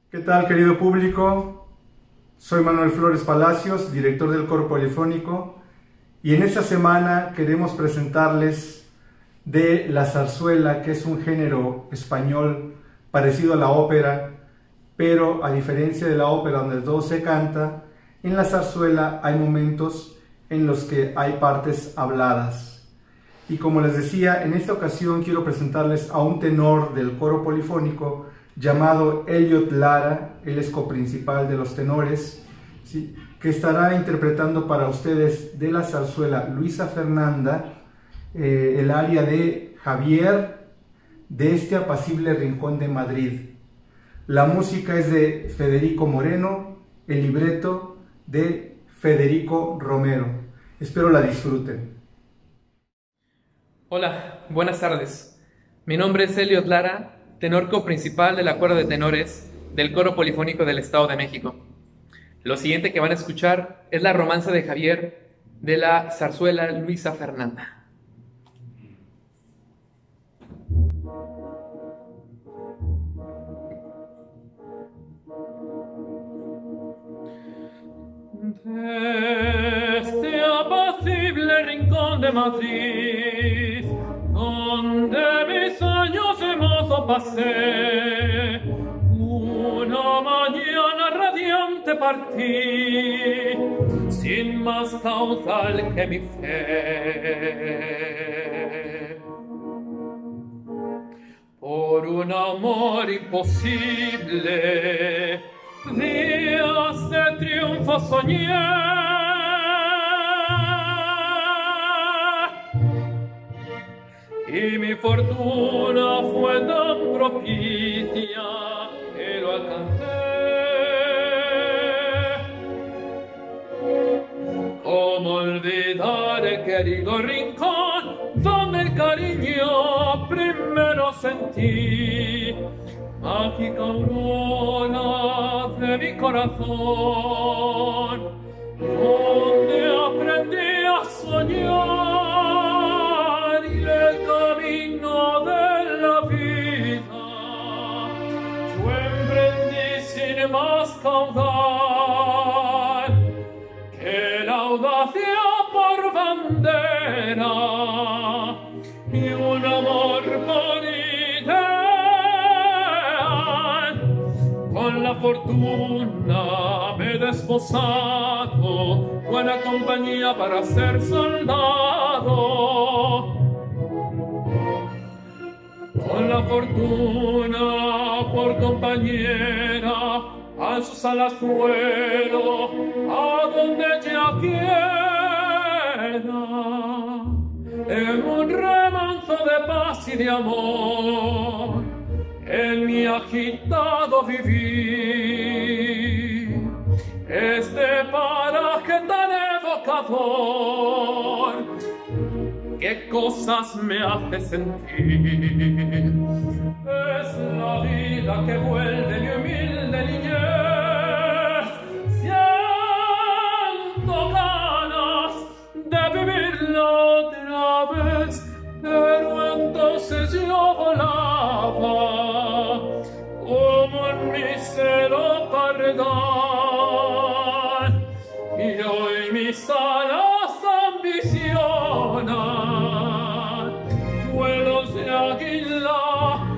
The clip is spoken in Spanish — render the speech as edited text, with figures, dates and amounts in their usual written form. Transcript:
¿Qué tal, querido público? Soy Manuel Flores Palacios, director del Coro Polifónico, y en esta semana queremos presentarles de la zarzuela, que es un género español parecido a la ópera, pero a diferencia de la ópera donde todo se canta, en la zarzuela hay momentos en los que hay partes habladas. Y como les decía, en esta ocasión quiero presentarles a un tenor del Coro Polifónico llamado Elliot Lara. Él es coprincipal de los tenores, ¿sí?, que estará interpretando para ustedes de la zarzuela Luisa Fernanda el aria de Javier de este apacible rincón de Madrid. La música es de Federico Moreno, el libreto de Federico Romero. Espero la disfruten. Hola, buenas tardes. Mi nombre es Elliot Lara, tenor coprincipal de la Cuerda de Tenores del Coro Polifónico del Estado de México. Lo siguiente que van a escuchar es la romanza de Javier de la zarzuela Luisa Fernanda. De este apacible rincón de Madrid, donde mis años de mozo pasé, una mañana radiante partí, sin más caudal que mi fe. Por un amor imposible, días de triunfo soñé, y mi fortuna fue tan propicia que lo alcancé. ¿Cómo olvidar el querido rincón donde el cariño primero sentí? Mágica aurora de mi corazón, donde aprendí a soñar y el camino de la vida yo emprendí sin más caudal que la audacia por bandera y un amor por con la fortuna me he desposado, buena compañía para ser soldado. Con la fortuna por compañera, a sus alas vuelo, a donde ella quiera, en un remanso de paz y de amor. En mi agitado vivir, este paraje tan evocador, qué cosas me hace sentir. Es la vida que vuelve mi humilde niñez. Siento ganas de vivirla otra vez, pero entonces yo volaba como en mi celo pardal, y hoy mis alas ambicionan vuelos de águila